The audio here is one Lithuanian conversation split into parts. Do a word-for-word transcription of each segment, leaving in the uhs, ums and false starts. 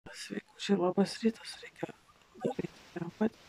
Sveikučiai, labas rytas, reikia daryti empatiją.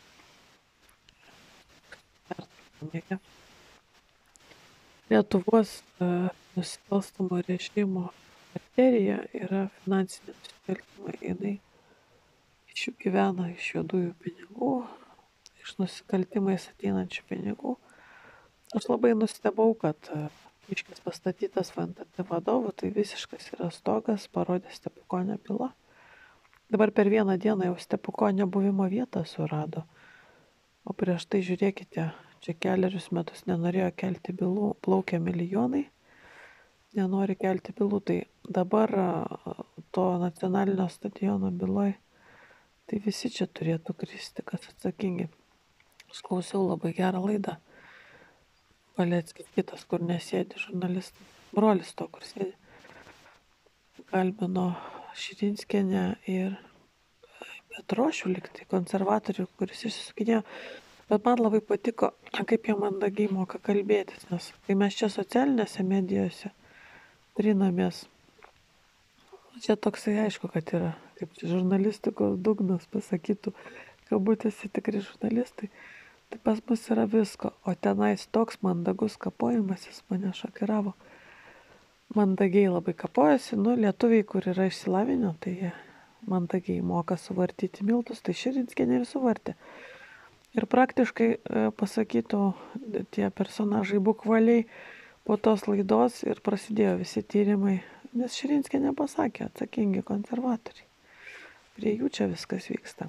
Lietuvos e, nusikalstamo režimo arterija yra finansiniai nusikaltimai. Jinai iš jų gyvena, iš juodųjų pinigų, iš nusikaltimais ateinančių pinigų. Aš labai nustebau, kad iškis pastatytas F N T T vadovu, tai visiškas yra stogas, parodė Stepukonio byla. Dabar per vieną dieną jau Stepukonio buvimo vietą surado. O prieš tai žiūrėkite, čia keliarius metus nenorėjo kelti bylų, plaukė milijonai, nenori kelti bylų, tai dabar to nacionalinio stadiono byloj, tai visi čia turėtų kristi, kas atsakingi. Aš klausiau labai gerą laidą. Paleckis kitas, kur nesėdi žurnalistas, brolis to, kur sėdi. Kalbino Širinskienę ir Petrošių liktai, konservatorių, kuris išsisukinėjo. Bet man labai patiko, kaip jie mandagiai moka kalbėtis, nes kai mes čia socialinėse medijose trinamės, čia toksai aišku, kad yra, kaip čia žurnalistikos dugnas pasakytų, kabutėsi tikri žurnalistai, tai pas mus yra visko, o tenais toks mandagus kapojimasis mane šokiravo. Mandagiai labai kapojasi, nu, lietuviai, kur yra išsilavinę, tai jie mandagiai moka suvartyti miltus, tai Širinskienė ir suvartė. Ir praktiškai pasakytų tie personažai bukvaliai po tos laidos ir prasidėjo visi tyrimai, nes Širinskienė pasakė, atsakingi konservatoriai. Prie jų čia viskas vyksta.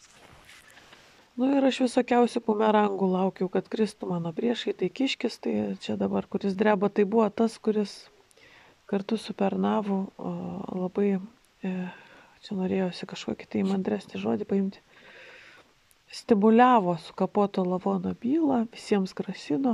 Nu ir aš visokiausių bumerangų laukiau, kad kristų mano priešai, tai Kiškis, tai čia dabar, kuris dreba, tai buvo tas, kuris kartu su Pernavu o, labai, e, čia norėjosi kažkokį tai mandresnį žodį paimti, stimuliavo sukapoto lavono bylą, visiems grasino,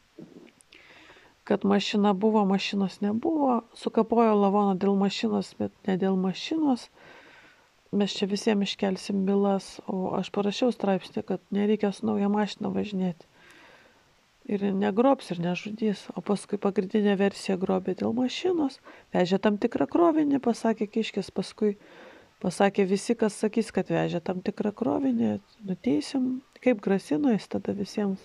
kad mašina buvo, mašinos nebuvo, sukapojo lavoną dėl mašinos, bet ne dėl mašinos. Mes čia visiems iškelsim bylas, o aš parašiau straipsnį, kad nereikia su nauja mašina važinėti. Ir negrobs ir nežudys, o paskui pagrindinė versija grobė dėl mašinos, vežė tam tikrą krovinį, pasakė Kiškis, paskui pasakė visi, kas sakys, kad vežė tam tikrą krovinį, nuteisim, kaip grasino jis tada visiems.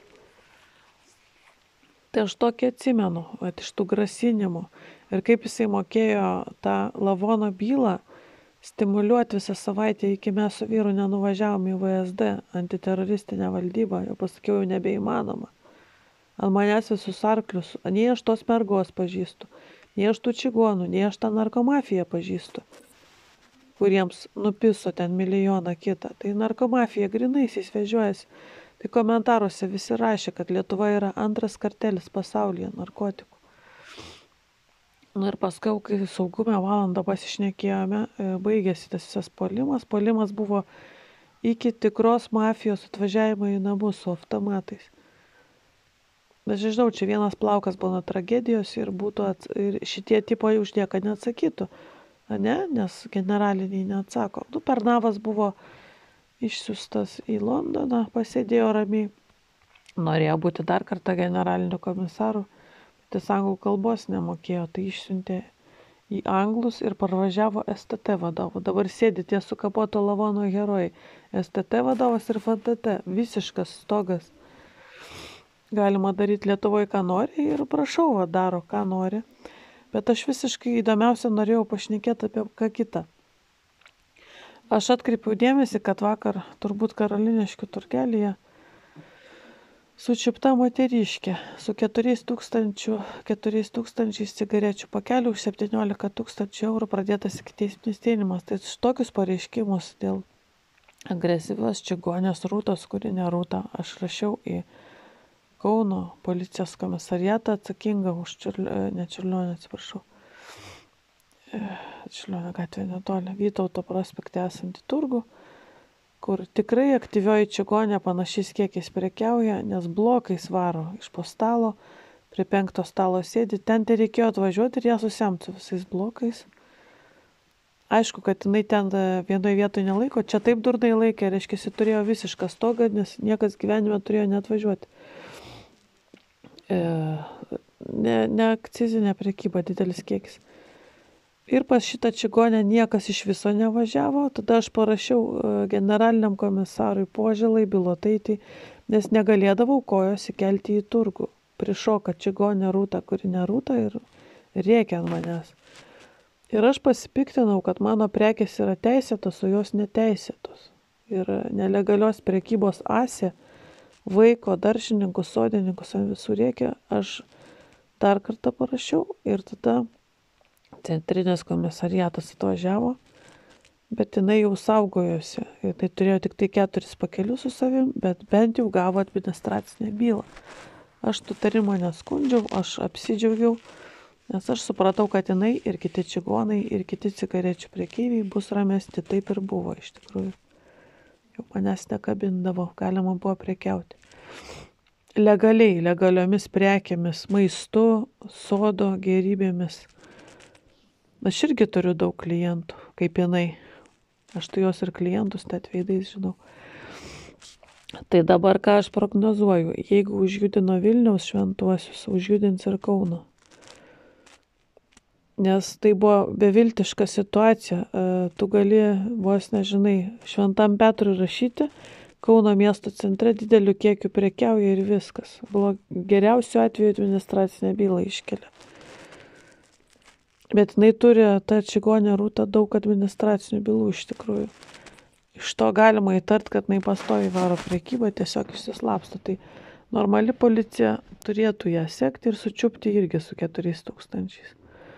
Tai aš tokį atsimenu, at iš tų grasinimų ir kaip jisai mokėjo tą lavono bylą stimuliuoti visą savaitę, iki mes su vyru nenuvažiavom į V S D, antiteroristinę valdybą, jau pasakiau, jau nebeįmanoma. Ant manęs visus arklius, nei aš tos mergos pažįstu, nei aš tų čigonų, nei aš tą narkomafiją pažįstu, kuriems nupiso ten milijoną kitą. Tai narkomafija grinaisiais vežiojasi. Tai komentaruose visi rašė, kad Lietuva yra antras kartelis pasaulyje narkotikų. Na ir paskui, kai saugume valandą pasišnekėjome, baigėsi tas visas puolimas. Puolimas buvo iki tikros mafijos atvažiavimo į namus su automatais. Bet žinau, čia vienas plaukas būna tragedijos ir, būtų ats... ir šitie tipai už nieką neatsakytų, ne? Nes generaliniai neatsako. Nu, Pernavas buvo išsiųstas į Londoną, pasėdėjo ramiai, norėjo būti dar kartą generaliniu komisaru, bet jis anglų kalbos nemokėjo, tai išsiuntė į anglus ir parvažiavo S T T vadovu. Dabar sėdi tie sukapoto lavono herojai, S T T vadovas ir F N T T, visiškas stogas. Galima daryti Lietuvoje, ką nori ir prašau, va, daro, ką nori. Bet aš visiškai įdomiausia norėjau pašnekėti apie ką kitą. Aš atkreipiau dėmesį, kad vakar turbūt Karoliniškių turgelyje sučiupta moteriškė su keturiais tūkstančiais cigarečių pakelių už septyniolika tūkstančių eurų pradėtas ikiteisminis tyrimas. Tai tokius pareiškimus dėl agresyvios čigonės Rūtos, kuri nerūta, aš rašiau į Kauno policijos komisariatą atsakingą už Čiurlionio, ne Čiurlionio, atsiprašau, Čiurlionio gatvė netoli, Vytauto prospekte esantį turgų, kur tikrai aktyvioji čigonė panašiais kiekiais prekiauja, nes blokais varo iš po stalo, prie penkto stalo sėdi, ten tai reikėjo atvažiuoti ir ją susemti visais blokais. Aišku, kad jinai ten vienoje vietoje nelaiko, čia taip durnai laikė, reiškia, jis turėjo visišką stogą, nes niekas gyvenime turėjo neatvažiuoti. E, ne, ne akcizinė prekyba, didelis kiekis. Ir pas šitą čigonę niekas iš viso nevažiavo. Tada aš parašiau generaliniam komisarui Požėlai Bilotaitį, nes negalėdavau kojos įkelti į turgų. Prišoka čigonė Rūta, kuri nerūta ir rėkia ant manęs. Ir aš pasipiktinau, kad mano prekės yra teisėtos, o jos neteisėtos. Ir nelegalios prekybos asė, vaiko, daržininkus, sodininkus ant visų rėkia. Aš dar kartą parašiau ir tada centrinis komisariatas atvažiavo, bet jinai jau saugojosi. Ir tai turėjo tik tai keturis pakelius su savim, bet bent jau gavo administracinę bylą. Aš nutarimo neskundžiau, aš apsidžiaugiau, nes aš supratau, kad jinai ir kiti čigonai, ir kiti cigarečių prekeiviai bus ramesti. Taip ir buvo iš tikrųjų. Jau manęs nekabindavo, galima buvo prekiauti. Legaliai, legaliomis prekėmis, maistu, sodo, gėrybėmis. Aš irgi turiu daug klientų, kaip jinai. Aš tu jos ir klientus net veidais žinau. Tai dabar ką aš prognozuoju, jeigu užjudino Vilniaus šventuosius, užjudins ir Kauno. Nes tai buvo beviltiška situacija. Tu gali, vos nežinai, Šventam Petrui rašyti, Kauno miesto centre dideliu kiekiu prekiauja ir viskas. Geriausiu atveju administracinę bylą iškelia. Bet jinai turi, ta čigonė Rūta, daug administracinių bylų iš tikrųjų. Iš to galima įtart, kad jinai pastoviai varo prekybą, tiesiog išsislapsto. Tai normali policija turėtų ją sekti ir sučiupti irgi su keturiais tūkstančiais.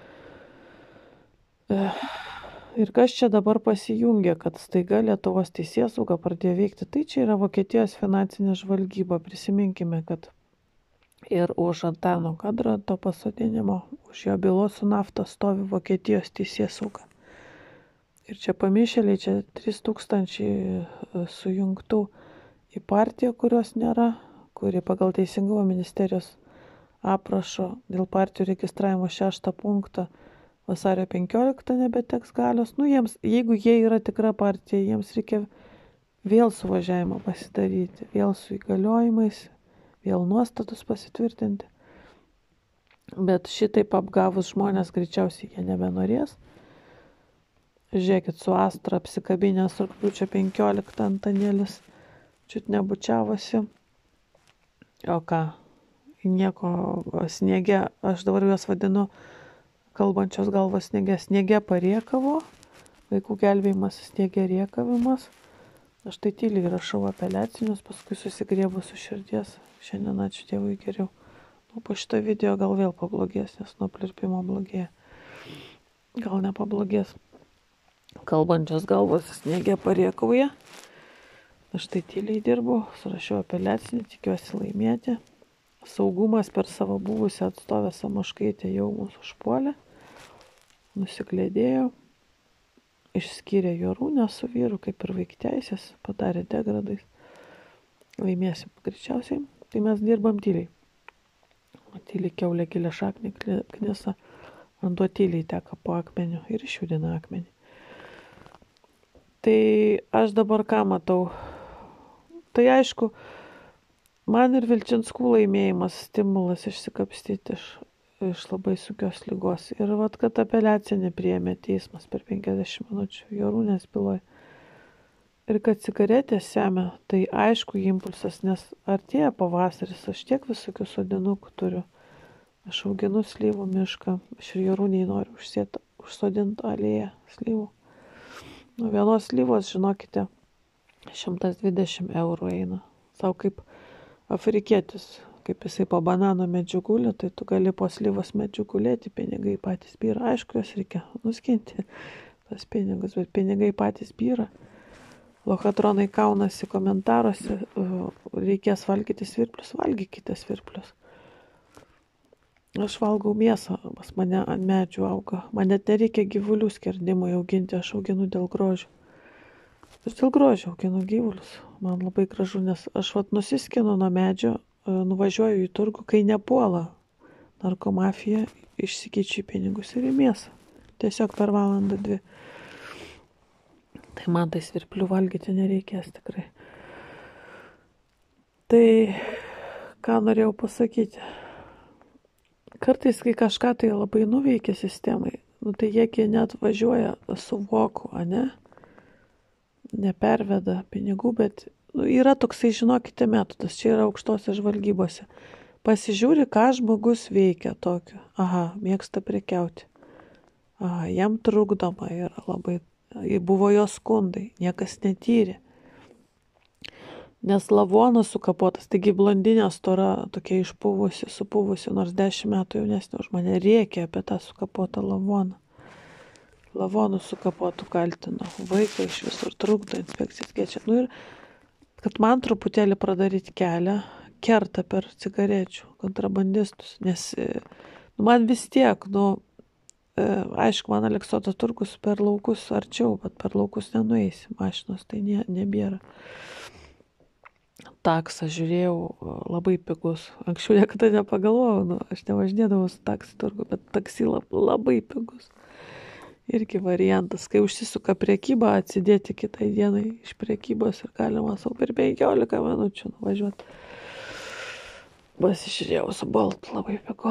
Ir kas čia dabar pasijungia, kad staiga Lietuvos teisėsauga pradėjo veikti, tai čia yra Vokietijos finansinė žvalgyba. Prisiminkime, kad ir už Antano Kadranto pasodinimo, už jo bylos su nafta stovi Vokietijos teisėsauga. Ir čia pamišėliai, čia trys tūkstančiai sujungtų į partiją, kurios nėra, kuri pagal Teisingumo ministerijos aprašo dėl partijų registravimo šeštą punktą vasario penkioliktą nebeteks galios. Nu, jiems, jeigu jie yra tikra partija, jiems reikia vėl suvažiavimą pasidaryti, vėl su įgaliojimais, vėl nuostatus pasitvirtinti. Bet šitaip apgavus žmonės greičiausiai jie nebenorės. Žiūrėkit, su Astra apsikabinęs rugpjūčio penkioliktą Antanėlis čiut nebučiavosi. O ką? Nieko sniege, aš dabar juos vadinu kalbančios galvos sniege, sniege pariekavo, vaikų gelbėjimas sniege riekavimas. Aš tai tyliai rašau apeliacinius, paskui susigriebu su širdies. Šiandien ačiū Dievui geriau. Nu, po šito video gal vėl pablogės, nes nuo plirpimo blogėja. Gal nepablogės. Kalbančios galvos sniege pariekauja. Aš tai tyliai dirbu, surašiau apeliacinį, tikiuosi laimėti. Saugumas per savo buvusią atstovę Samoškaitę jau mūsų užpuolė. Nusiklėdėjo. Išskyrė Jorūnę su vyru, kaip ir vaikteisės, padarė degradais. Laimėsim greičiausiai. Tai mes dirbam tyliai. O tyliai kiaulė gilę šaknį knisa. Vanduo tyliai teka po akmeniu ir išjudina akmenį. Tai aš dabar ką matau? Tai aišku, man ir Vilčinskų laimėjimas stimulas išsikapstyti iš, iš labai sunkios ligos. Ir vat, kad apeliaciją nepriėmė teismas per penkiasdešimt minučių Jorūnės byloj. Ir kad cigaretės semia, tai aišku impulsas, nes artėja pavasaris, aš tiek visokių sodinukų turiu. Aš auginu slyvų mišką, aš ir Jorūniai noriu užsėti, užsodinti alėją slyvų. Nuo vienos slyvos, žinokite, šimtas dvidešimt eurų eina. Sau kaip afrikietis, kaip jisai po banano medžių guli, tai tu gali po slyvos medžių gulėti, pinigai patys byra. Aišku, jos reikia nuskinti tas pinigus, bet pinigai patys byra. Lochatronai kaunasi komentaruose, reikės valgyti svirplius, valgykite svirplius. Aš valgau mėsą, pas mane ant medžių auga. Man net nereikia gyvulių skerdimui auginti, aš auginu dėl grožio. Aš dėl grožio auginu gyvulius. Man labai gražu, nes aš vat nusiskinu nuo medžio, nuvažiuoju į turgų, kai nepuola narkomafija, išsikeičiu į pinigus ir į mėsą. Tiesiog per valandą dvi. Tai man tai svirplių valgyti nereikės tikrai. Tai ką norėjau pasakyti? Kartais, kai kažką tai labai nuveikia sistemai, Nu, tai jiegi net važiuoja su voku, ane? Neperveda pinigų, bet nu, yra toksai, žinokite, metodas, čia yra aukštose žvalgybose. Pasižiūri, ką žmogus veikia tokio. Aha, mėgsta prekiauti. Aha, jam trukdoma yra labai. Buvo jo skundai, niekas netyrė. Nes lavonas sukapotas, taigi blondinė stora, tokia išpuvusi, supuvusi, nors dešimt metų jaunesnė už mane, rėkė apie tą sukapotą lavoną. Lavonų sukapotų kaltino. Vaikai iš visur trukdo, inspekcijas keičia. Nu ir kad man truputėlį pradaryti kelią, kerta per cigarečių kontrabandistus, nes nu, man vis tiek, nu, aišku, man Aleksoto turgus per laukus arčiau, bet per laukus nenueisi, mašinos tai ne, nebėra. Taksą žiūrėjau, labai pigus. Anksčiau niekada nepagalvojau, nu, aš nevažinėdavau su taksi turgu, bet taksi labai pigus. Irgi variantas, kai užsisuka prekyba, atsidėti kitai dienai iš prekybos ir galima savo per penkiolika minučių nuvažiuoti. Pasižiūrėjau su Bolt, labai pigu.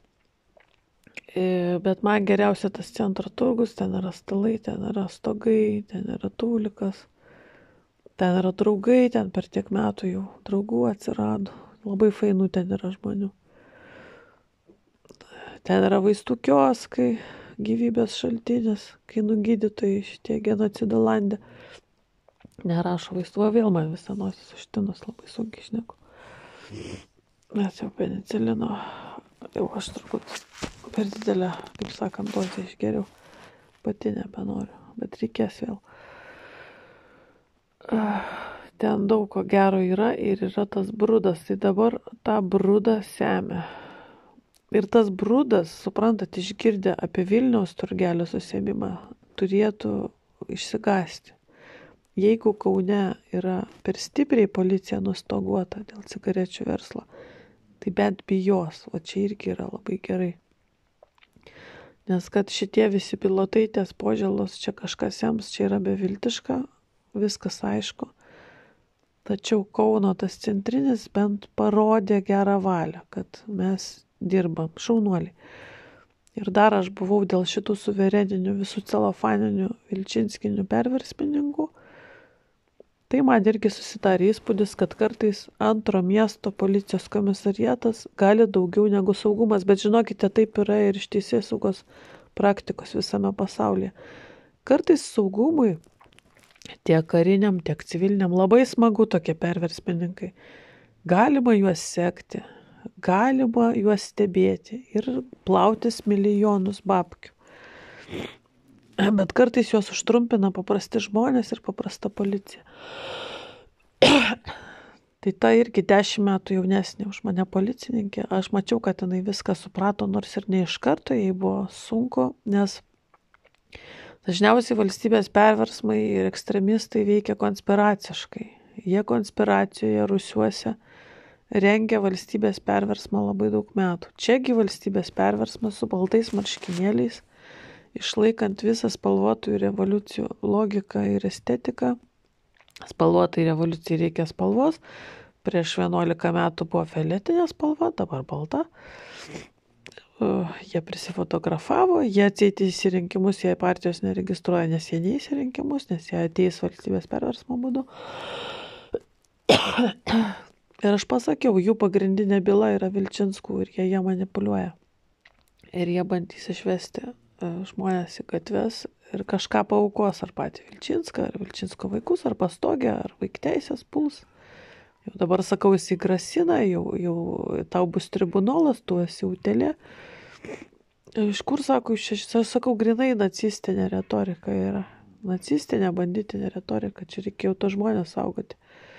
Bet man geriausia tas centro turgus, ten yra stalai, ten yra stogai, ten yra tūlikas, ten yra draugai, ten per tiek metų jau draugų atsirado. Labai fainų ten yra žmonių. Ten yra vaistų kioskai, gyvybės šaltinis, kai nugydytojai šitie genocido landė nerašo vaistų, vėl man visą nosis užtinus, labai sunkiai šneku. Nes jau penicilino, jau aš turbūt per didelę, kaip sakant, dozę išgeriau, pati nebenoriu, bet reikės vėl. Ten daug ko gero yra ir yra tas brudas, tai dabar tą brudą semia. Ir tas brudas, suprantat, išgirdę apie Vilniaus turgelio susėmimą, turėtų išsigąsti. Jeigu Kaune yra per stipriai policija nustoguota dėl cigarečių verslo, tai bent bijos, o čia irgi yra labai gerai. Nes kad šitie visi pilotai ties Požėlos, čia kažkas jiems, čia yra beviltiška, viskas aišku. Tačiau Kauno tas centrinis bent parodė gerą valią, kad mes dirbam, šaunuoliai. Ir dar aš buvau dėl šitų suvereninių, visų celofaninių, vilčinskinių perversmininkų. Tai man irgi susidarė įspūdis, kad kartais antro miesto policijos komisariatas gali daugiau negu saugumas, bet žinokite, taip yra ir iš teisėsaugos praktikos visame pasaulyje. Kartais saugumui, tiek kariniam, tiek civiliniam, labai smagu tokie perversmininkai. Galima juos sekti. Galima juos stebėti ir plautis milijonus babkių. Bet kartais juos užtrumpina paprasti žmonės ir paprasta policija. Tai ta irgi dešimt metų jaunesnė už mane policininkė. Aš mačiau, kad jinai viską suprato, nors ir ne iš karto, jai buvo sunku, nes dažniausiai valstybės perversmai ir ekstremistai veikia konspiraciškai. Jie konspiracijoje rusiuose rengia valstybės perversmą labai daug metų. Čiagi valstybės perversmas su baltais marškinėliais, išlaikant visą spalvotųjų revoliucijų logiką ir estetiką. Spalvotai revoliucijai reikia spalvos. Prieš vienuolika metų buvo fioletinė spalva, dabar balta. Jie prisifotografavo, jie ateitys į rinkimus, jie partijos neregistruoja, nes jie neįs į rinkimus, nes jie ateis valstybės perversmo būdu. Ir aš pasakiau, jų pagrindinė byla yra Vilčinskų ir jie ją manipuliuoja. Ir jie bandys išvesti žmonės į gatves ir kažką paaukos, ar patį Vilčinską, ar Vilčinsko vaikus, ar pastogę, ar vaikteisės puls. Jau dabar sakau, jis įgrasina, jau, jau tau bus tribunolas, tu esi utėlė. Iš kur sako, iš, aš sakau, grinai nacistinė retorika yra. Nacistinė, banditinė retorika, čia reikėjo to žmonės saugoti.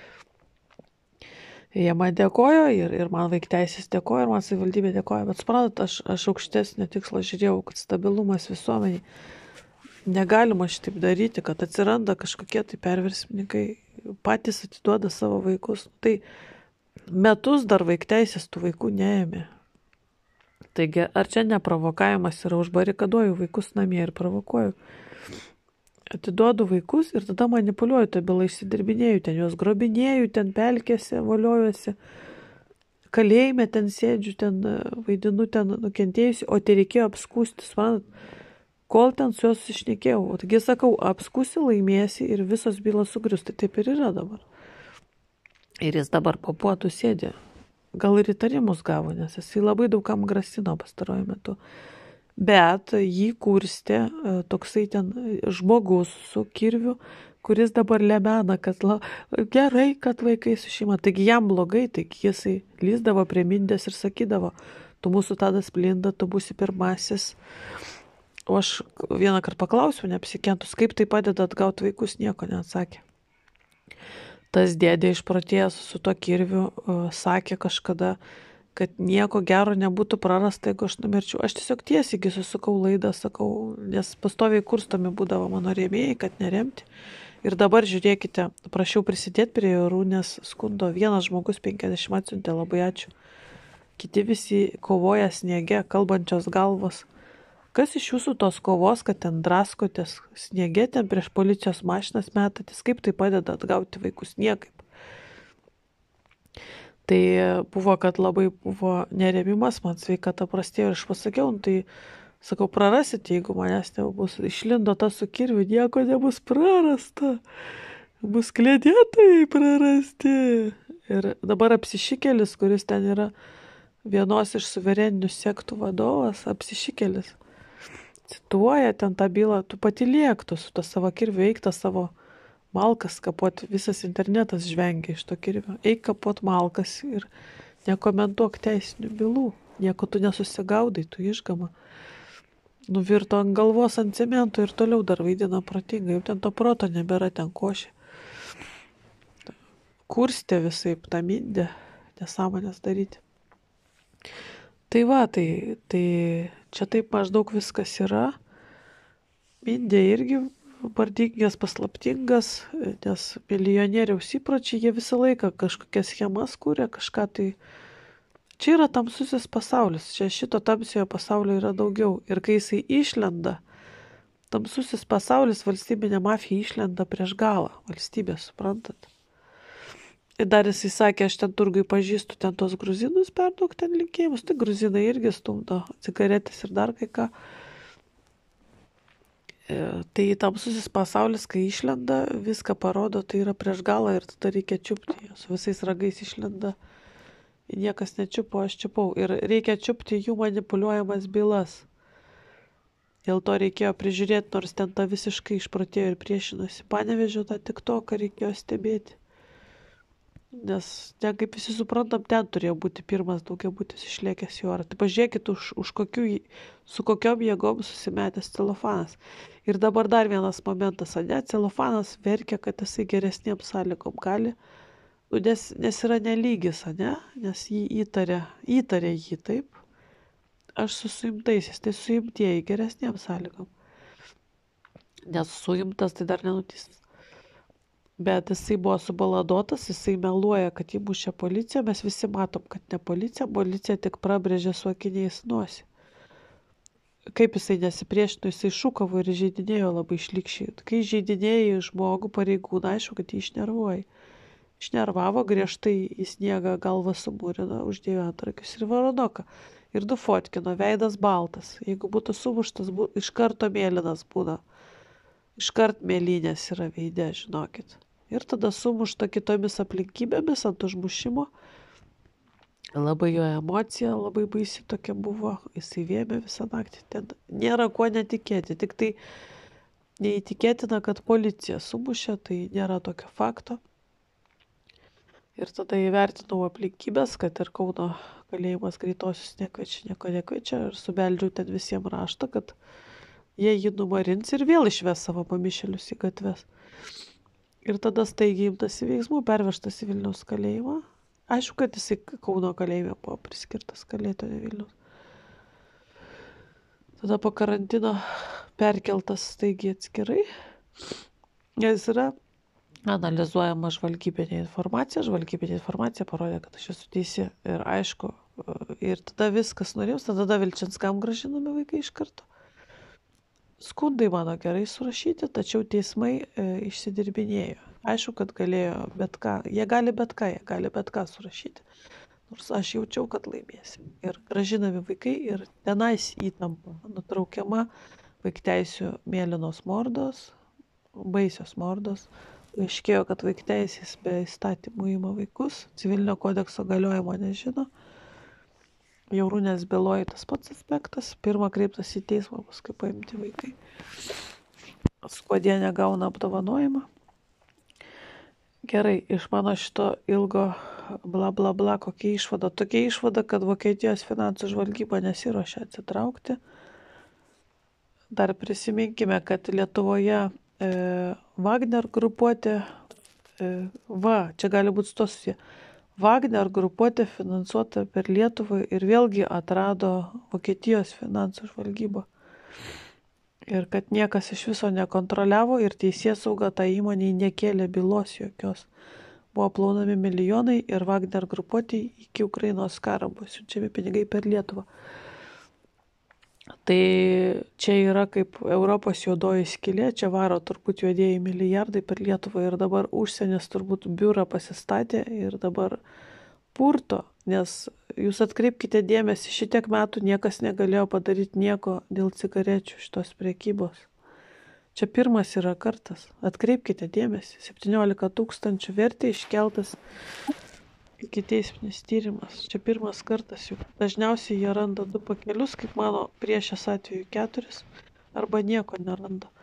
Jie man dėkojo ir, ir man vaikteisės dėkojo, ir man savivaldybė dėkojo, bet suprantat, aš, aš aukštesnio tikslo žiūrėjau, kad stabilumas visuomeniai. Negalima šitaip daryti, kad atsiranda kažkokie tai perversmininkai, patys atiduoda savo vaikus. Tai metus dar vaikteisės tų vaikų neėmė. Taigi, ar čia neprovokavimas yra, užbarikaduoju vaikus namie ir provokuoju. Atiduodu vaikus ir tada manipuliuoju, tą bylą išsidirbinėju, ten juos grobinėju, ten pelkėse, voliojuosi, kalėjime ten sėdžiu, ten vaidinu, ten nukentėjusi, o tai reikėjo apskūsti, suprantat, kol ten su juos susišnekėjau. O taigi sakau, apskusi, laimėsi ir visos bylos sugrius. Tai taip ir yra dabar. Ir jis dabar po puotų sėdė. Gal ir įtarimus gavo, nes jisai labai daugam grasino pastaruoju metu. Bet jį kurstė toksai ten žmogus su kirviu, kuris dabar lemena, kad la, gerai, kad vaikai su šeima. Taigi jam blogai, taigi jisai lyzdavo prie Mindės ir sakydavo, tu mūsų Tadas Blinda, tu būsi pirmasis. O aš vieną kartą paklausiau, neapsikentus, kaip tai padeda atgauti vaikus, nieko neatsakė. Tas dėdė išprotėjęs su to kirviu uh, sakė kažkada, kad nieko gero nebūtų prarasta, jeigu aš numirčiau. Aš tiesiog tiesiai susukau laidą, sakau, nes pastoviai kurstomi būdavo mano rėmėjai, kad neremti. Ir dabar žiūrėkite, prašiau prisidėti prie Jorūnės skundo. Vienas žmogus penkiasdešimt atsiuntė, labai ačiū. Kiti visi kovoja sniege, kalbančios galvos. Kas iš jūsų tos kovos, kad ten draskotės sniege, ten prieš policijos mašinas metatės, kaip tai padeda atgauti vaikus? Niekaip. Tai buvo, kad labai buvo neremimas, man sveikata prastėjo ir aš pasakiau, tai sakau, prarasite, jeigu manęs nebus. Išlindo tas su kirviu, nieko nebus prarasta. Bus klėdėtai prarasti. Ir dabar apsišikelis, kuris ten yra vienos iš suvereninių sektų vadovas, apsišikelis. Cituoja ten tą bylą, tu pati liektų su to savo kirviu, eik tą savo malkas kapuot, visas internetas žvengia iš to kirvio. Eik kapuot malkas ir nekomentuok teisinių bylų, nieko tu nesusigaudai, tu išgama. Nuvirto ant galvos ant cemento ir toliau dar vaidina protingai, jau ten to proto nebėra, ten košė. Kurstė visaip tą Mindę, nesąmonės daryti. Tai va, tai, tai čia taip maždaug viskas yra. Mindė irgi vardingas, paslaptingas, nes milijonieriaus įpročiai, jie visą laiką kažkokias schemas kūrė, kažką tai. Čia yra tamsusis pasaulis, čia šito tamsiojo pasaulio yra daugiau. Ir kai jisai išlenda, tamsusis pasaulis, valstybinė mafija išlenda prieš galą, valstybė, suprantat. Ir dar jisai sakė, aš ten turgui pažįstu ten tos gruzinus, perduok ten linkėjimus, tai gruzinai irgi stumdo cigaretės ir dar kai ką. E, tai tamsusis pasaulis, kai išlenda, viską parodo, tai yra prieš galą ir tada reikia čiupti. Su visais ragais išlenda, niekas nečiupo, aš čiupau. Ir reikia čiupti jų manipuliuojamas bylas. Dėl to reikėjo prižiūrėti, nors ten ta visiškai išprotėjo ir priešinosi. Panevėžio tą tiktoką reikėjo stebėti. Nes ten, kaip visi suprantam, ten turėjo būti pirmas daugiabutis išlėkęs į orą. Tai pažiūrėkit, už, už kokių, su kokiom jėgom susimetęs celofanas. Ir dabar dar vienas momentas, ne? Celofanas verkia, kad jisai geresniem sąlygom gali, nes, nes yra nelygis, ne? Nes jį įtarė, įtarė jį, taip. Aš su suimtaisiais, tai suimtieji geresniem sąlygom. Nes suimtas tai dar nenutystas. Bet jisai buvo subaladotas, jisai meluoja, kad jį mušė policija, mes visi matom, kad ne policija, policija tik prabrėžė su akiniais nosį. Kaip jisai nesipriešino, jisai šūkavo ir žaidinėjo labai šlikščiai. Kai žaidinėjai žmogų pareigūną, aišku, kad jį išnervuoja. Išnervavo, griežtai į sniegą galvą sumūrino, uždėjo antrankius ir varonoką. Ir dufotkino, veidas baltas. Jeigu būtų sumuštas, bū, iš karto mėlynas būna. Iš kart mėlynės yra veide, žinokit. Ir tada sumušta kitomis aplinkybėmis ant užmušimo. Labai jo emocija, labai baisi tokia buvo. Jisai vėmė visą naktį. Ten nėra kuo netikėti. Tik tai neįtikėtina, kad policija sumušė, tai nėra tokio fakto. Ir tada įvertinau aplinkybės, kad ir Kauno kalėjimas greitosius nekvečia, nieko nekvečia. Ir subeldžiau ten visiems raštą, kad jie jį numarins ir vėl išves savo pamišėlius į gatves. Ir tada staigiai imtasi veiksmų, pervežtas į Vilniaus kalėjimą. Aišku, kad jisai Kauno kalėjime buvo priskirtas kalėti, ne Vilniaus. Tada po karantino perkeltas staigiai atskirai. Jis yra analizuojama žvalgybinė informacija. Žvalgybinė informacija parodė, kad aš esu teisi. Ir aišku, ir tada viskas nurims, tada Vilčinskam gražinami vaikai iš karto. Skundai mano gerai surašyti, tačiau teismai e, išsidirbinėjo. Aišku, kad galėjo bet ką, jie gali bet ką, jie gali bet ką surašyti. Nors aš jaučiau, kad laimėsim. Ir gražinami vaikai ir tenais įtampa nutraukiama vaikteisių mėlynos mordos, baisios mordos. Aiškėjo, kad vaikteisės be įstatymų įma vaikus, civilinio kodekso galiojimo nežino. Jaurūnės byloje tas pats aspektas. Pirmą kreiptas į teismą, paskui paimti vaikai. Skuodienė gauna apdovanojimą. Gerai, iš mano šito ilgo bla bla bla kokia išvada. Tokia išvada, kad Vokietijos finansų žvalgyba nesiruošia atsitraukti. Dar prisiminkime, kad Lietuvoje e, Wagner grupuotė, e, va, čia gali būti stosusi, Wagner grupuotė finansuota per Lietuvą ir vėlgi atrado Vokietijos finansų žvalgybą. Ir kad niekas iš viso nekontroliavo ir teisėsauga tą įmonį nekėlė bylos jokios. Buvo plaunami milijonai ir Wagner grupuotė iki Ukrainos karo buvo siunčiami pinigai per Lietuvą. Tai čia yra kaip Europos juodoji skylė, čia varo turbūt juodieji milijardai per Lietuvą ir dabar užsienis turbūt biurą pasistatė ir dabar purto, nes jūs atkreipkite dėmesį, šitiek metų niekas negalėjo padaryti nieko dėl cigarečių šitos prekybos. Čia pirmas yra kartas, atkreipkite dėmesį, septyniolika tūkstančių vertė iškeltas ikiteisminis tyrimas. Čia pirmas kartas jų. Dažniausiai jie randa du pakelius, kaip mano priešės atveju keturis, arba nieko neranda.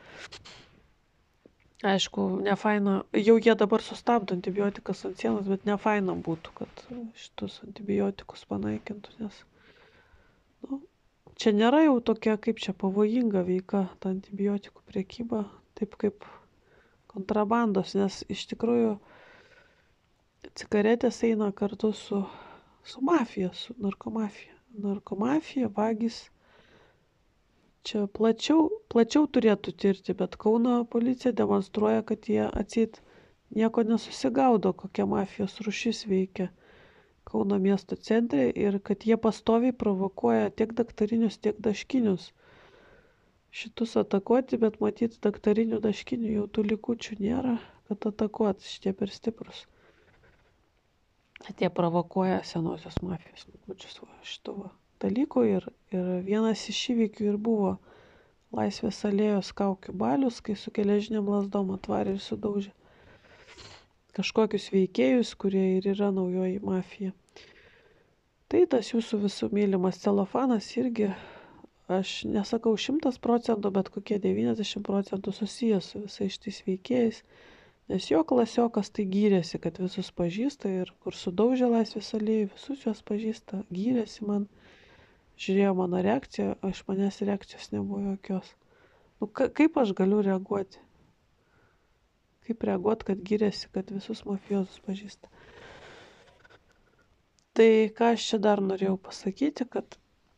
Aišku, nefaina, jau jie dabar sustabdo antibiotikas ant sienos, bet nefaina būtų, kad šitus antibiotikus panaikintų, nes nu, čia nėra jau tokia, kaip čia pavojinga veika, ta antibiotikų prekyba, taip kaip kontrabandos, nes iš tikrųjų cigaretės eina kartu su, su mafija, su narkomafija. Narkomafija, vagys, čia plačiau, plačiau turėtų tirti, bet Kauno policija demonstruoja, kad jie atseit nieko nesusigaudo, kokia mafijos rūšis veikia Kauno miesto centre ir kad jie pastoviai provokuoja tiek daktarinius, tiek daškinius. Šitus atakuoti, bet matyti daktarinių daškinių jau tų likučių nėra, kad atakuoti šitie per stiprus. Tie provokuoja senosios mafijos likučius šitų dalykų ir, ir vienas iš įvykių ir buvo Laisvės alėjos kaukių balius, kai su geležinėm lazdom atvarė ir sudaužė kažkokius veikėjus, kurie ir yra naujoji mafija. Tai tas jūsų visų mylimas celofanas irgi, aš nesakau šimtas procentų, bet kokie devyniasdešimt procentų susijęs su visais šitais veikėjais, nes jo klasiokas tai gyrėsi, kad visus pažįsta ir kur sudaužė Laisvės alėjų, visus juos pažįsta, gyrėsi man. Žiūrėjo mano reakciją, aš manęs reakcijos nebuvo jokios. Nu, ka, kaip aš galiu reaguoti? Kaip reaguoti, kad gyrėsi, kad visus mafiozus pažįsta? Tai ką aš čia dar norėjau pasakyti, kad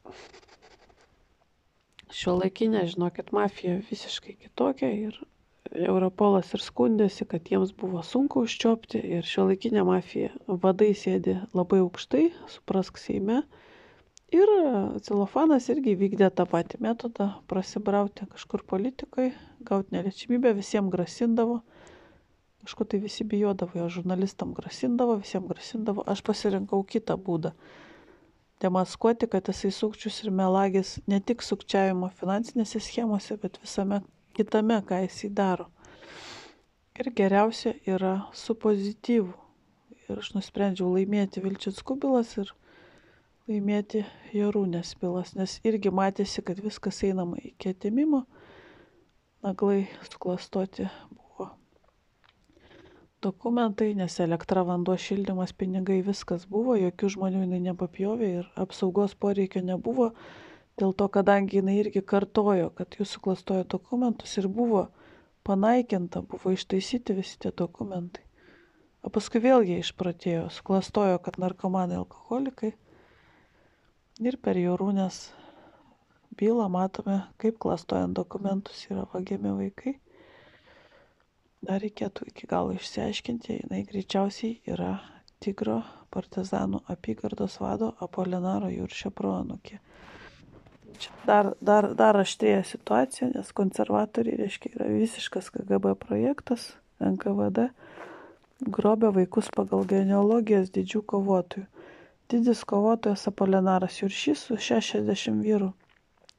šiuolaikinė, žinokit, mafija visiškai kitokia ir Europolas ir skundėsi, kad jiems buvo sunku užčiopti ir šiuolaikinė mafija vadai sėdi labai aukštai, suprask Seime. Ir celofanas irgi vykdė tą patį metodą, prasibrauti kažkur politikai, gauti neliečiamybę, visiems grasindavo. Kažko tai visi bijodavo, jo žurnalistam grasindavo, visiems grasindavo. Aš pasirinkau kitą būdą. Demaskuoti, kad jisai sukčius ir melagis ne tik sukčiavimo finansinėse schemose, bet visame kitame, ką jisai daro. Ir geriausia yra su pozityvu. Ir aš nusprendžiau laimėti Vilčinskų bylas ir laimėti Jarūnės bylas, nes irgi matėsi, kad viskas einama iki atėmimo, naglai suklastoti buvo dokumentai, nes elektra, vanduo, šildymas, pinigai, viskas buvo, jokių žmonių jinai nepapjovė ir apsaugos poreikio nebuvo, dėl to, kadangi jinai irgi kartojo, kad jūs suklastojo dokumentus ir buvo panaikinta, buvo ištaisyti visi tie dokumentai. O paskui vėl jie išpratėjo, suklastojo, kad narkomanai alkoholikai. Ir per Jarūnės bylą matome, kaip klastojant dokumentus yra vagiami vaikai. Dar reikėtų iki galo išsiaiškinti, jinai greičiausiai yra Tigro partizanų apygardos vado Apolinaro Juršio proanūkė. Čia dar, dar, dar aštrėja situacija, nes konservatoriai, reiškia, yra visiškas K G B projektas, N K V D, grobia vaikus pagal genealogijas didžių kovotojų. Didis kovotojas Apolinaras Juršys su šešiasdešimt vyrų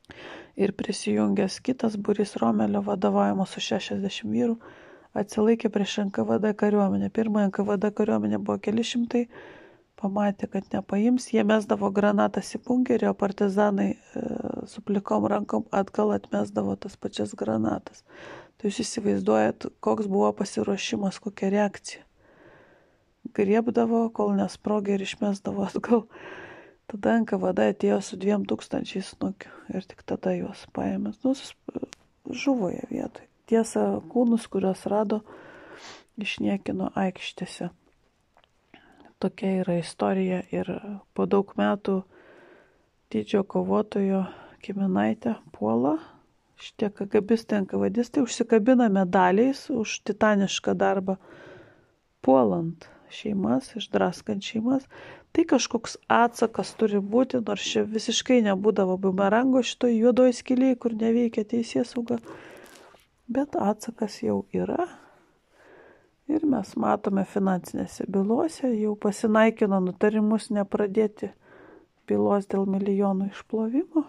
ir prisijungęs kitas būrys Romelio vadovavimas su šešiasdešimt vyrų atsilaikė prieš N K V D kariuomenę. Pirmąją N K V D kariuomenė buvo keli šimtai, pamatė, kad nepaims, jie mesdavo granatas į bunkerį, o partizanai e, su plikom rankom atgal atmesdavo tas pačias granatas. Tai jūs įsivaizduojat, koks buvo pasiruošimas, kokia reakcija. Griebdavo, kol nesprogė ir išmesdavo atgal. Tada N K V D atėjo su dviem tūkstančiais snukių ir tik tada juos paėmė. Nu, žuvo jie vietoj. Tiesa, kūnus, kuriuos rado, išniekino aikštėse. Tokia yra istorija ir po daug metų didžio kovotojo Kiminaitė puola. Šitie kagabistai, enkavadistai užsikabina medaliais už titanišką darbą puolant šeimas, išdraskant šeimas. Tai kažkoks atsakas turi būti, nors čia visiškai nebūdavo bumerango šitoj juodoj skylėje, kur neveikia teisėsauga. Bet atsakas jau yra. Ir mes matome finansinėse bylose, jau pasinaikino nutarimus nepradėti bylos dėl milijonų išplovimo.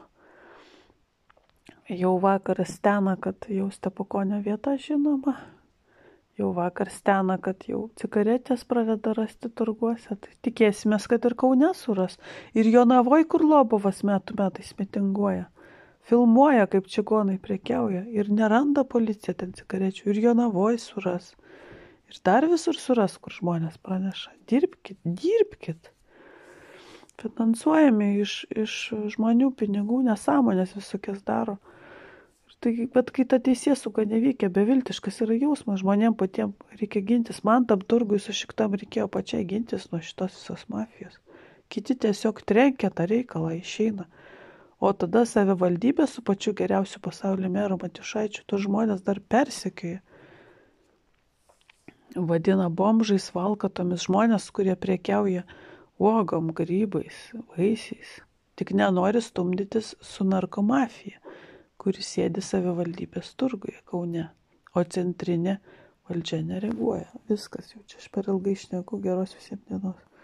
Jau vakar stena, kad jau Stepukonio vieta žinoma. Jau vakar stena, kad jau cigaretės pradeda rasti turguose. Tai tikėsimės, kad ir Kaune suras. Ir Jonavoj, kur Lobovas metų metais mitinguoja. Filmuoja, kaip čigonai prekiauja. Ir neranda policija ten cigarečių. Ir Jonavoj suras. Ir dar visur suras, kur žmonės praneša. Dirbkit, dirbkit. Finansuojami iš, iš žmonių pinigų, nesąmonės visokias daro. Tai, bet kai ta teisėsauga neveikia, beviltiškas yra jausmas, žmonėm patiem reikia gintis. Man tam turgui su šiktam reikėjo pačiai gintis nuo šitos visos mafijos. Kiti tiesiog trenkia tą reikalą, išeina. O tada savivaldybė su pačiu geriausiu pasaulio meru Matiušaičiu tos žmonės dar persekioja. Vadina bomžais, valkatomis žmonės, kurie prekiauja uogom, grybais, vaisiais. Tik nenori stumdytis su narkomafija, kuris sėdi savivaldybės turguje Kaune, o centrinė valdžia nereaguoja. Viskas jau čia aš per ilgai šneku, geros visiems dienos.